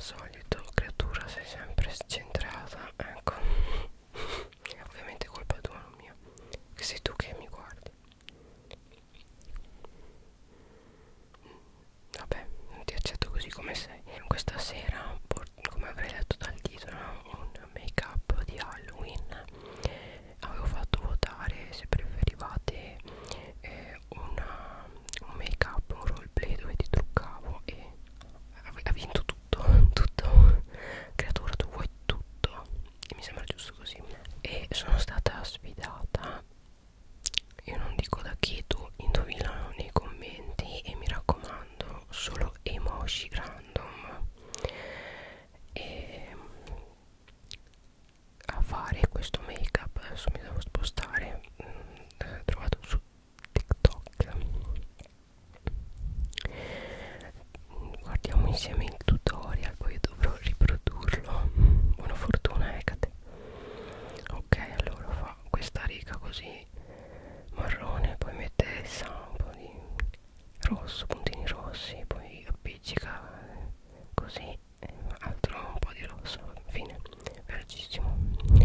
solito, creatura, sei sempre scentrata, ecco. Ovviamente è colpa tua, non mia, che sei tu che mi guardi. Vabbè, non ti accetto così come sei. Questa sera, come avrei letto dal titolo, un make up di Halloween. Avevo fatto votare se preferivate un make up, un roleplay dove ti truccavo e ha vinto tutto, tutto. Creatura, tu vuoi tutto e mi sembra giusto così. E sono stata sfidata, io non dico da chi, tu indovina nei commenti e mi raccomando solo emoji random e a fare questo make up. Adesso mi devo spostare, trovato su TikTok. Guardiamo insieme il tutorial, poi dovrò riprodurlo. Buona fortuna, Ecate. Ok, allora fa questa riga così marrone, poi mette un po' di rosso, puntini rossi, poi appiccica così, altro un po' di rosso, fine, velocissimo.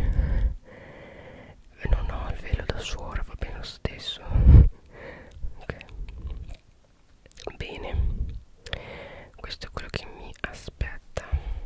Non ho il velo da suora, va bene lo stesso. Ok, bene, questo è quello che mi aspetta.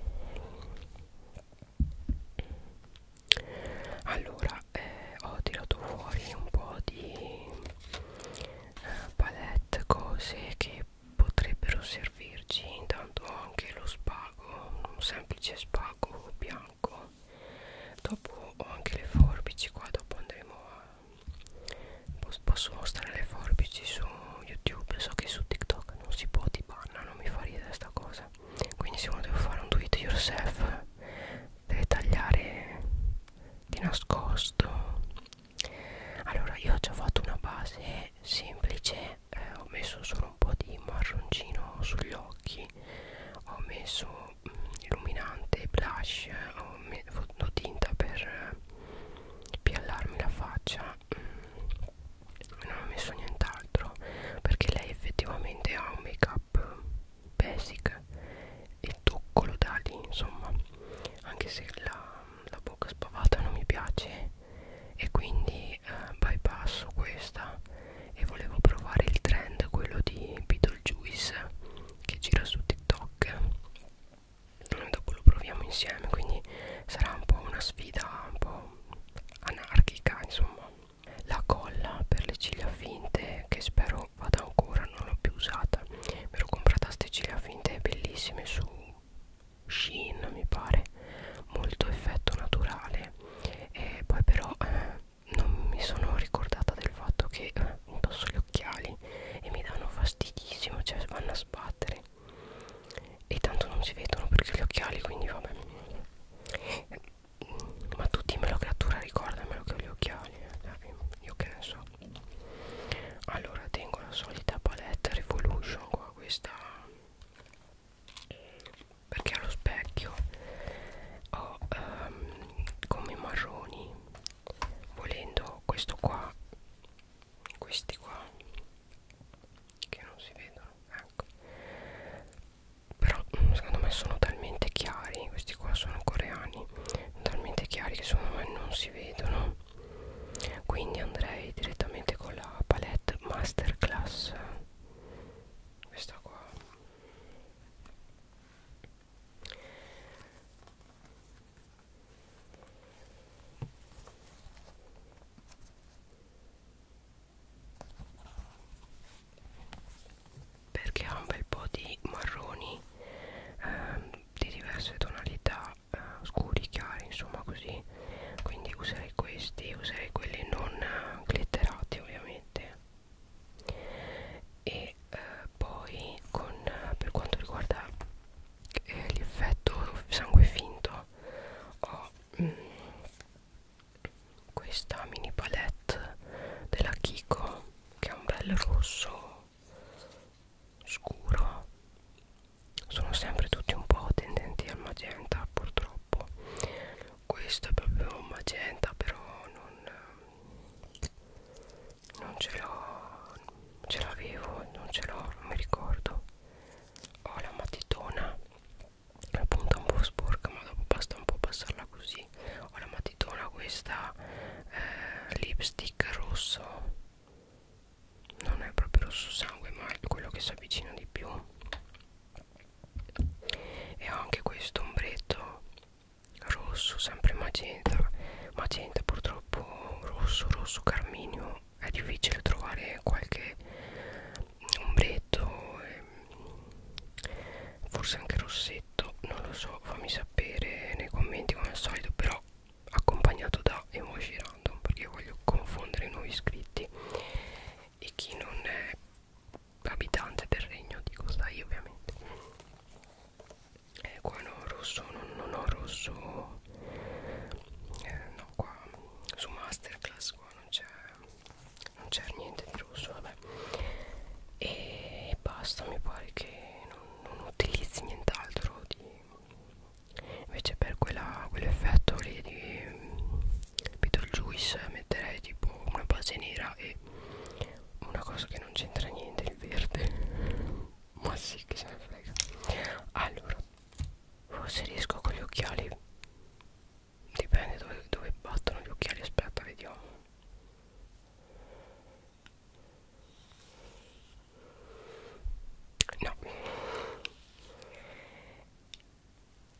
Allora, ho tirato fuori un po' di palette, cose che potrebbero servirci. Intanto ho anche lo spago, un semplice spago bianco. Dopo ho anche le forbici qua, dopo andremo a posso mostrare le forbici su YouTube. So che su TikTok non si può, ti bannano, mi fa ridere sta cosa. Quindi se uno deve fare un do it yourself deve tagliare di nascosto. Allora io ho già fatto una base semplice, ho messo solo un po' di marroncino sugli occhi, ho messo illuminante, blush, ho fondotinta per piallarmi la faccia, non ho messo nient'altro perché lei effettivamente ha un make up basic, il tocco lo dà lì, insomma, anche se la bocca spavata non mi piace e quindi bypasso questa e volevo provare il trend, quello di Beetlejuice che gira su TikTok. Dopo lo proviamo insieme, quindi sarà un po' una sfida un po' anarchica, insomma. La colla per le ciglia finte, che spero vada ancora, non l'ho più usata. Mi ero comprata queste ciglia finte bellissime su Shein, mi pare, molto effetto naturale. E poi però non mi sono ricordata del fatto che indosso gli occhiali e mi danno fastidissimo, cioè vanno a sbattere e tanto non si vedono perché gli occhiali, quindi vabbè. Ma tu dimmelo, creatura, ricordamelo che ho gli occhiali, dai, io che ne so. Allora tengo la solita palette Revolution qua, questa perché allo specchio ho come marroni, volendo questo qua, questi qua che non si vedono, ecco, però secondo me sono talmente chiari, questi qua sono coreani, talmente chiari che secondo me non si vedono, quindi andrei direttamente con la palette Masterclass, questa qua. Perché ha un bel po' di marroni di diverse tonalità, scuri, chiari, insomma così, quindi userei questi, userei quelli non glitterati ovviamente. E poi per quanto riguarda l'effetto sangue finto ho questa mini palette della Kiko che ha un bel rosso scuro, sono sempre tutti un po' tendenti al magenta purtroppo. Questo è proprio un magenta, però non ce l'ho, ce l'avevo, non ce l'ho, non mi ricordo. Ho la matitona appunto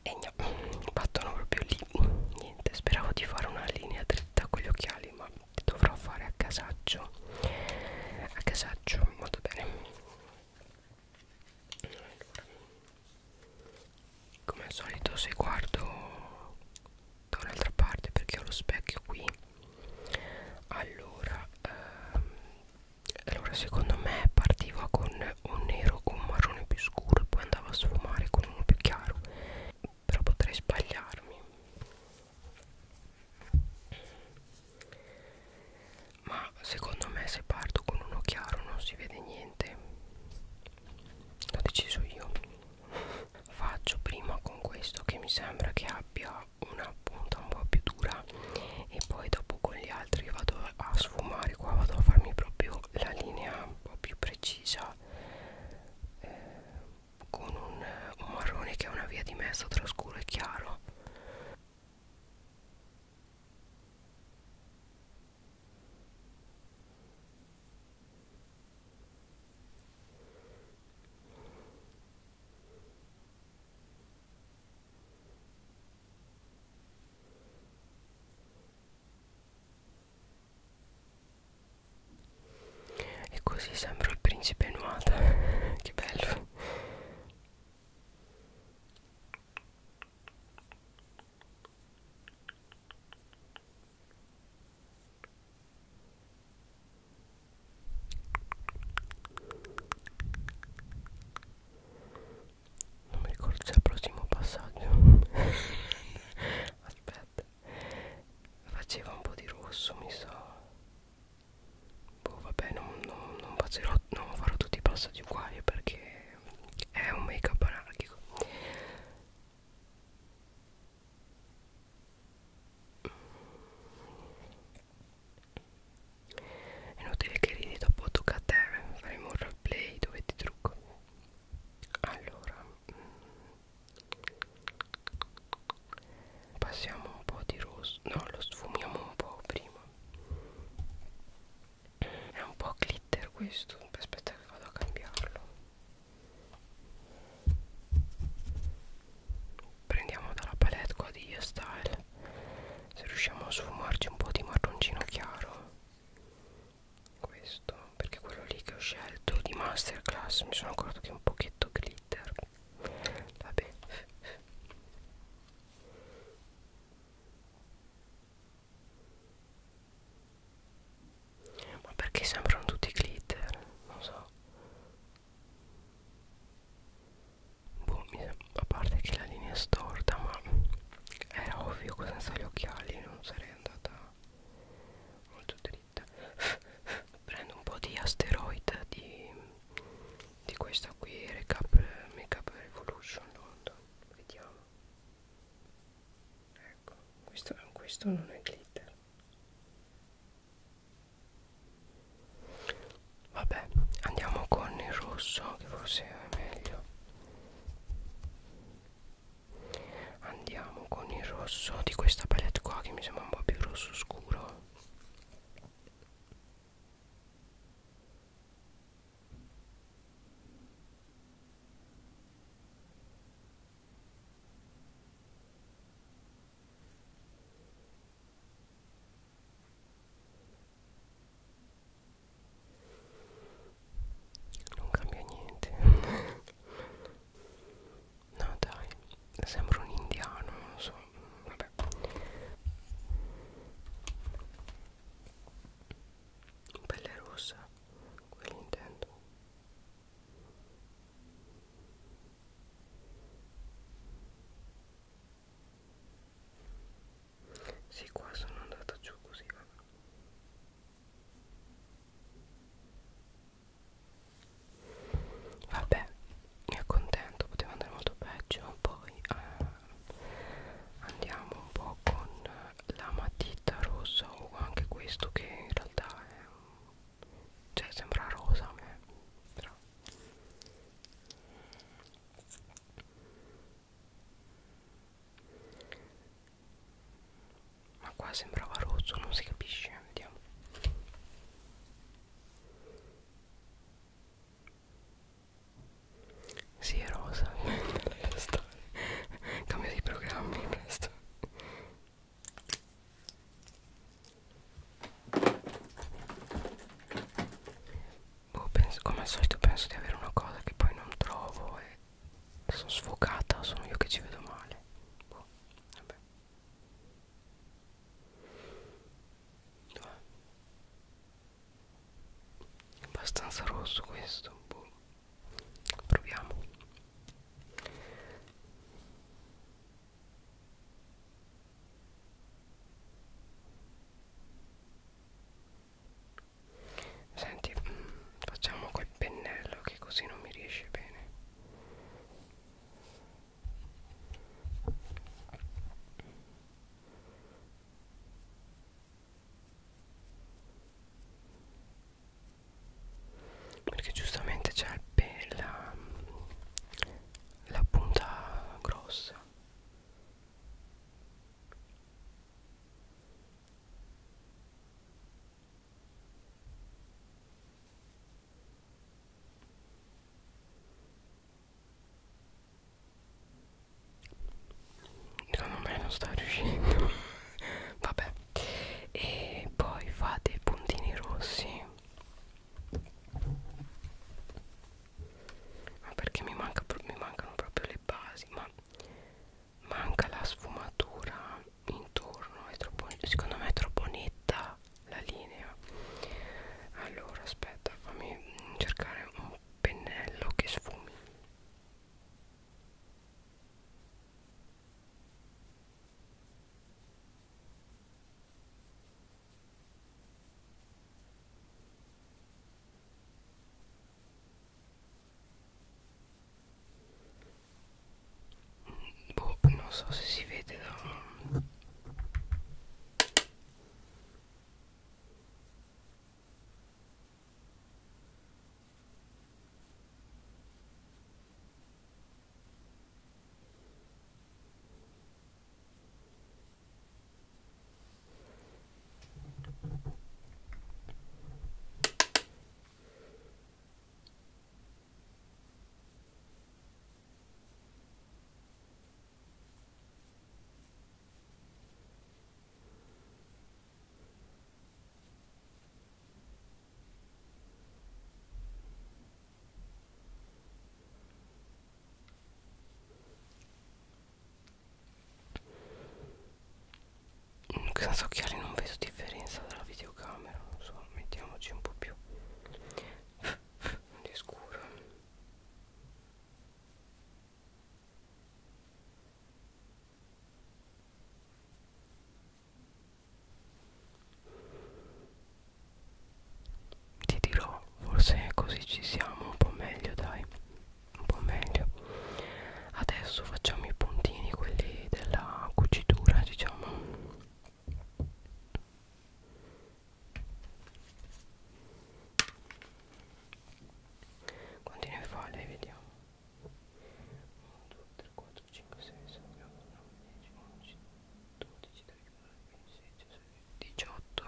e battono proprio lì. Niente, speravo di fare una linea dritta con gli occhiali, ma dovrò fare a casaccio. A casaccio, molto bene. Allora, come al solito, se guardo da un'altra parte perché ho lo specchio qui, allora secondo me partiva con un nero o un marrone più scuro e poi andava a sfumare con uno più chiaro, però potrei sbagliarmi. Ma secondo me se parto con uno chiaro non si vede niente, l'ho deciso io. Faccio prima con questo che mi sembra che abbia una punta un po' più dura e poi dopo con gli altri vado a sfumare. Qua vado a farmi proprio la linea un po' più precisa, con un marrone che è una via di mezzo tra scuro e chiaro. E così sembro il principe Nuata. Che bello. Non mi ricordo se è il prossimo passaggio. Aspetta, faceva un po' di rosso, mi sa. Boh, vabbè, non farò tutti i passaggi uguali perché è un make up anarchico. È inutile che ridi, dopo tocca a te. Faremo un roleplay dove ti trucco. Allora, passiamo un po' di rosso. No, lo sfumiamo un po' prima. È un po' glitter questo. Aspetta che vado a cambiarlo. Prendiamo dalla palette qua di Style, se riusciamo a sfumarci un po' di marroncino chiaro. Questo, perché quello lì che ho scelto di Masterclass mi sono accorto che è un pochetto glitter. Vabbè. Ma perché sembrano tutti glitter? Non so. Boh, a parte che la linea è storta, ma era ovvio che senza gli occhiali non sarei andata molto dritta. Prendo un po' di asteroid di questa qui, Makeup Revolution London. Vediamo. Ecco, questo non è glitter. Vabbè, andiamo con il rosso che forse è meglio. Andiamo con il rosso di questa palette qua che mi sembra un po' più rosso scuro. Non cambia niente. No dai, sembra un indiano, non so. Vabbè. Pelle rossa, quelli intendo. Sì, qua sono andata giù così. Vabbè, mi accontento, poteva andare molto peggio. Poi andiamo un po' con la matita rossa o anche questo che in realtà è cioè sembra rosa a me, però ma qua sembrava rosso, non si capisce. Vediamo. Sì, è rosa. Cambio di al solito penso di avere una cosa che poi non trovo e sono sfocata, sono io che ci vedo male. Boh, vabbè. È abbastanza rosso questo, boh. Proviamo. Senti, facciamo col pennello che così non mi riesce bene. Perché giustamente c'è la punta grossa. Secondo me non sta riuscendo. Vabbè. E poi fate i puntini rossi. Ma perché mi mancano proprio le basi, ma manca la sfumatura intorno, è troppo, secondo me è troppo netta la linea. Allora aspetta, fammi cercare un pennello che sfumi. Boh, non so se si vede da... Senza occhiali non vedo differenza dalla videocamera, non so, mettiamoci un po' più di scuro. Ti dirò, forse così ci siamo un po' meglio, dai, un po' meglio. Adesso facciamo i puntini, quelli della cucitura, diciamo. Quanti ne fa lei? Vediamo. 1, 2, 3, 4, 5, 6, 7, 8, 9, 10, 11, 12, 13, 14, 15, 16, 17, 18.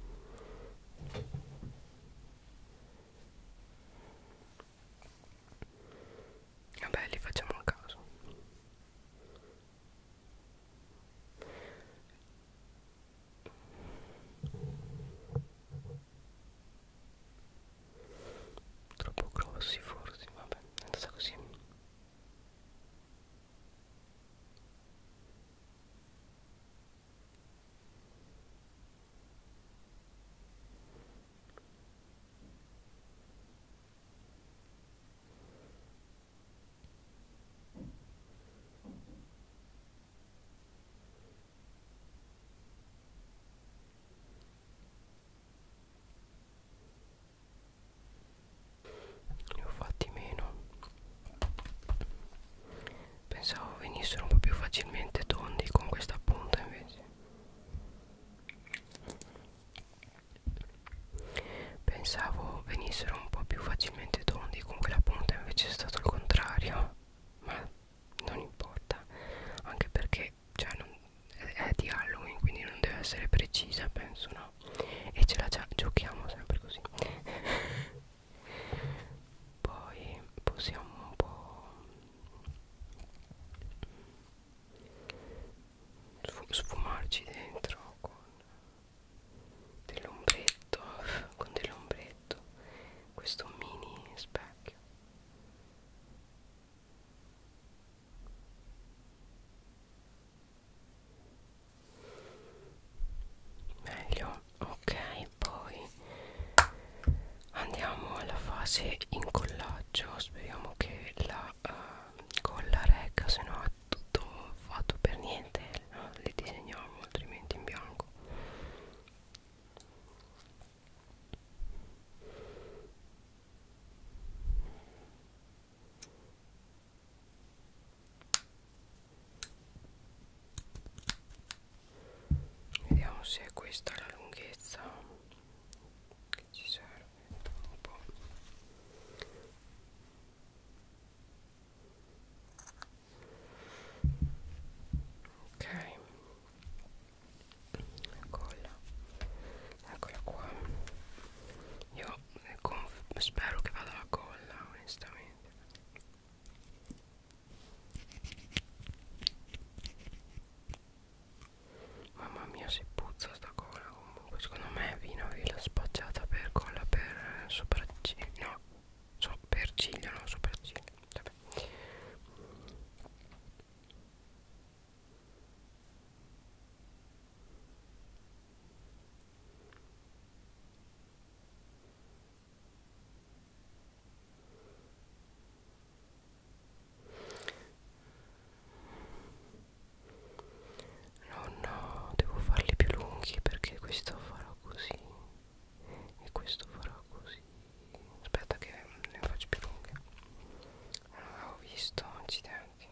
Vabbè, li facciamo a caso. Troppo grossi forse, vabbè, è andata così. Ne ho fatti meno. Pensavo venissero un po' più facilmente tondi con questa punta invece. Pensavo venissero un po' più facilmente tondi con quella punta, invece è stato il contrario. Ma non importa, anche perché cioè, è di Halloween, quindi non deve essere precisa, penso, no? E ce la giochiamo sempre così. Poi possiamo un po' sfumarci dentro con dell'ombretto, questo mini se è questa la lunghezza che ci serve un po'. Ok, eccola qua. Io spero che vada la colla, onestamente. Mamma mia, si puzza sta colla comunque. Secondo me vino l'ha spacciata per colla per sopracciglia. No, per ciglia, no, sopracciglia. Vabbè. No, no, devo farli più lunghi perché questo farò così e questo farò così. Aspetta che ne faccio più lunghe. Non avevo visto, accidenti.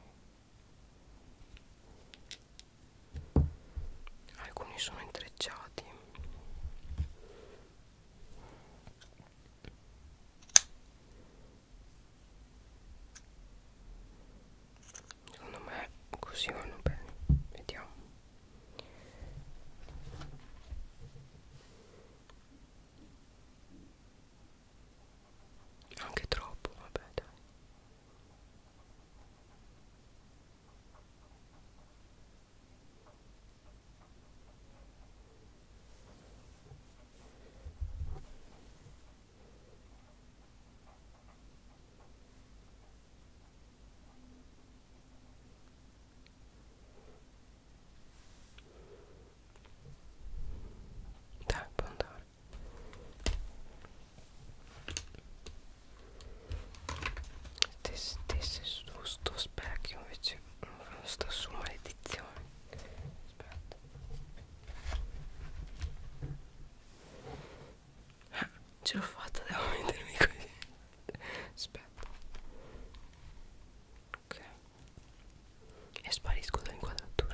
Alcuni sono intrecciati. Secondo me così vanno bene. Vediamo. Anche troppo, vabbè, dai. Dai, può andare. Stesse su sto specchio invece sta su maledizione. Aspetta. Ce l'ho fatta, devo mettermi così. Aspetta. Ok. E sparisco dall'inquadratura.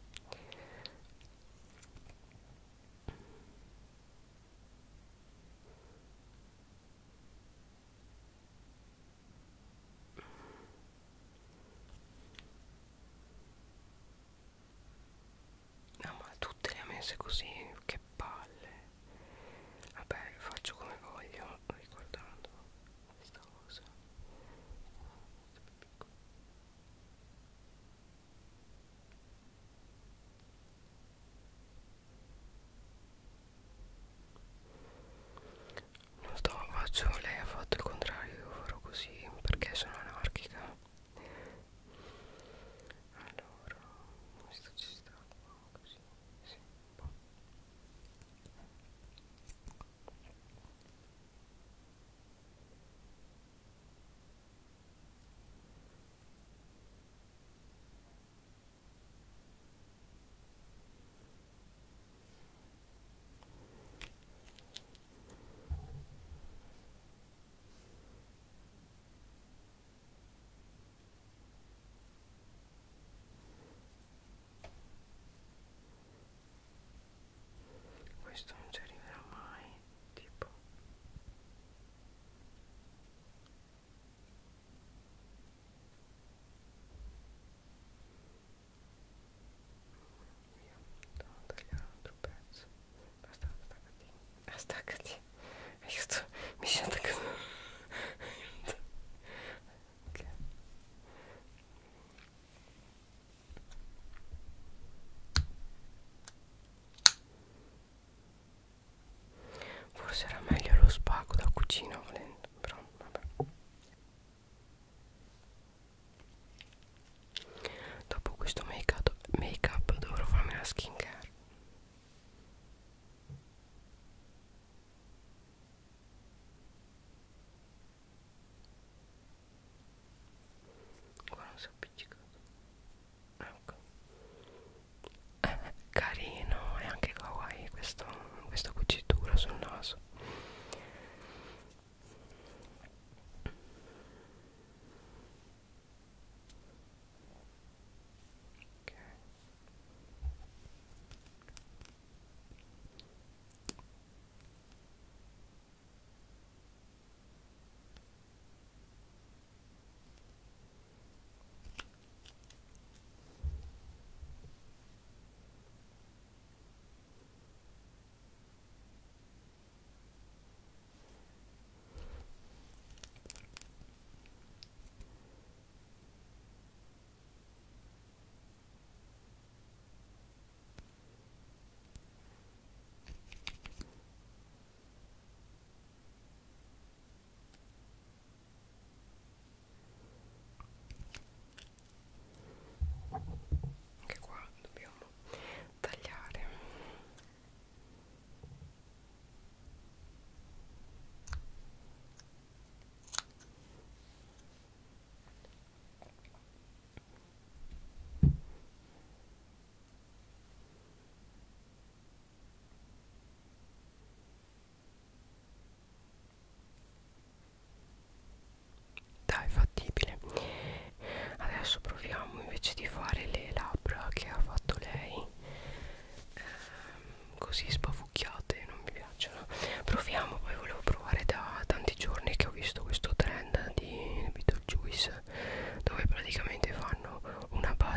No, ma tutte le ha messe così, che palle. Vabbè, faccio come voglio, ricordando questa cosa. Non sto, faccio, lei ha fatto il contrario, io farò così perché sono anarchica. Allora, questo ci sta così, sì, un po'.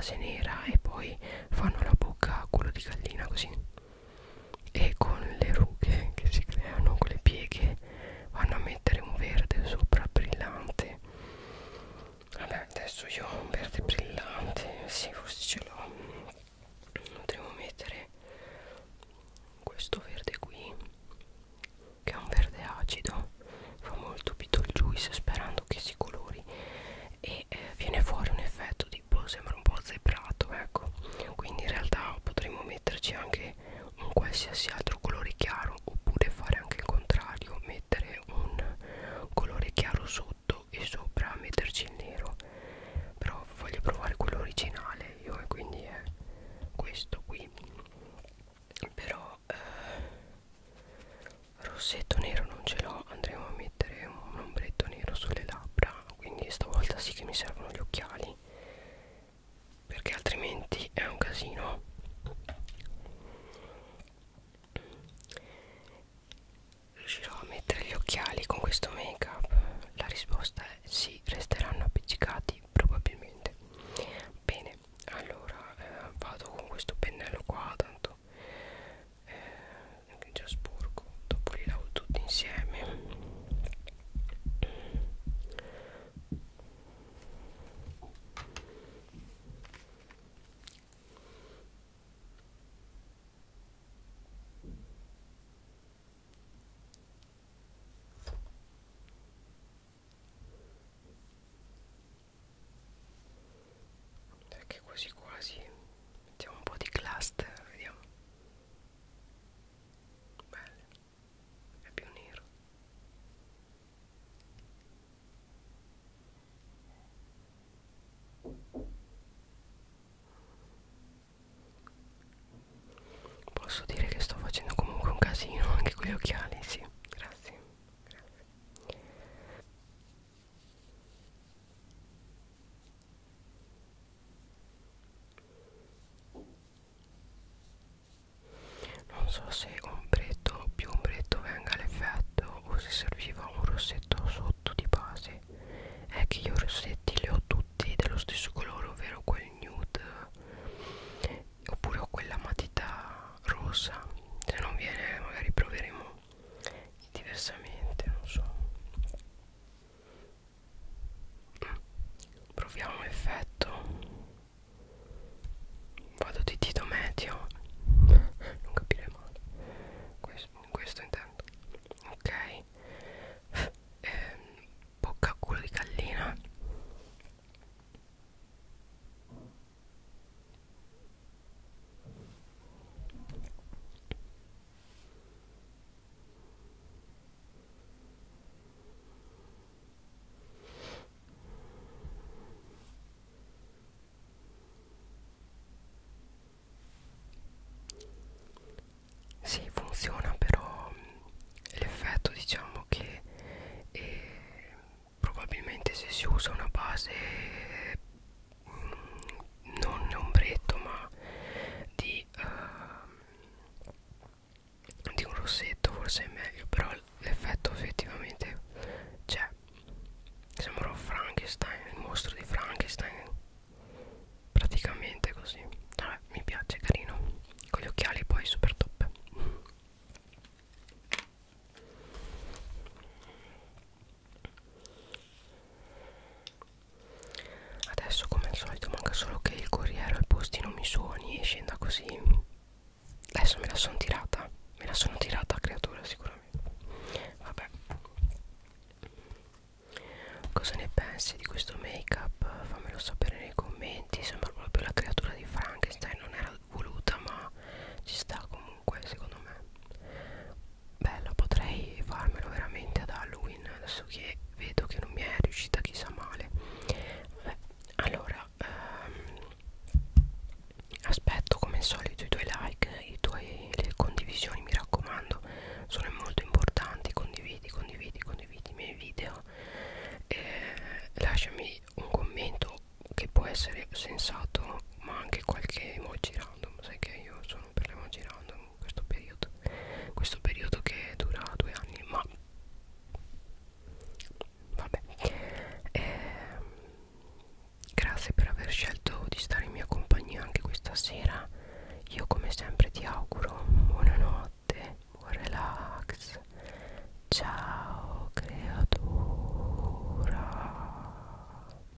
base nera e poi fanno la bocca a culo di gallina così, e con le rughe che si creano con le pieghe vanno a mettere un verde sopra brillante. Vabbè, adesso io ho un verde brillante, sì, forse ce l'ho. Potremmo mettere questo verde qui, che è un verde acido, fa molto Beetlejuice, sperando che si colori, e viene fuori un effetto tipo, sembra un po' zebrato, ecco. Quindi in realtà potremmo metterci anche un qualsiasi altro colore chiaro, oppure fare anche il contrario, mettere un colore chiaro sotto e sopra metterci il nero. Però voglio provare quello originale io, e quindi è questo qui. Però rossetto nero non ce l'ho, andremo a mettere un ombretto nero sulle labbra, quindi stavolta sì che mi servono gli occhiali, perché altrimenti è un casino. Riuscirò a mettere gli occhiali con questo make up? La risposta è sì, resteranno appiccicati probabilmente. Bene, allora vado con questo pennello qua, tanto che già sporco, dopo li lavo tutti insieme. Perché quasi quasi mettiamo un po' di cluster, vediamo. Bello, è più nero. Posso dire che sto facendo comunque un casino anche con gli occhiali, sì, grazie, grazie. Non so se ombretto, più ombretto venga l'effetto, o se serviva un rossetto sotto di base. È che io i rossetti li ho tutti dello stesso colore, ovvero quel nude, oppure ho quella matita rosa. Se non viene magari proveremo diversamente, non so. Proviamo l'effetto. Vado di dito medio, non capire male, questo intendo. Ok, bocca a culo di gallina. Sì, funziona, però l'effetto, diciamo che probabilmente se si usa una base non ombretto ma di un rossetto forse è meglio, però l'effetto effettivamente c'è. Sembra Frankenstein, il mostro di Frankenstein, praticamente così. Vabbè, mi piace, carino, con gli occhiali poi super top. Adesso come al solito manca solo che il corriere al postino mi suoni e scenda così. Adesso me la sono tirata creatura sicuramente. Vabbè, cosa ne pensi di questo make up? Fammelo sapere nei commenti. Sembra proprio la creatura di Frankenstein, non era voluta ma ci sta comunque secondo me. Bella, potrei farmelo veramente ad Halloween, adesso che vedo che non mi è riuscita chissà male. Vabbè, allora aspetto come al solito i tuoi like, le condivisioni, mi raccomando, sono molto importanti. Condividi, condividi, condividi i miei video, lasciami un commento che può essere sensato ma anche qualche